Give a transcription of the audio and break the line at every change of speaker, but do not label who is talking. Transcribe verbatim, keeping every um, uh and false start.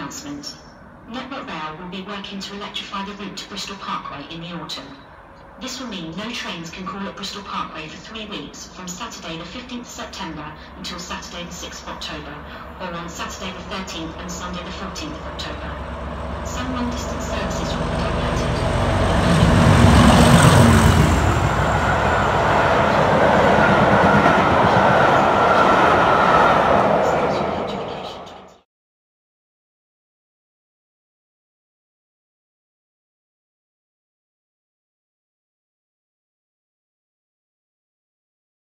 announcement. Network Rail will be working to electrify the route to Bristol Parkway in the autumn. This will mean no trains can call at Bristol Parkway for three weeks, from Saturday the fifteenth of September until Saturday the sixth of October, or on Saturday the thirteenth and Sunday the fourteenth of October. Some long-distance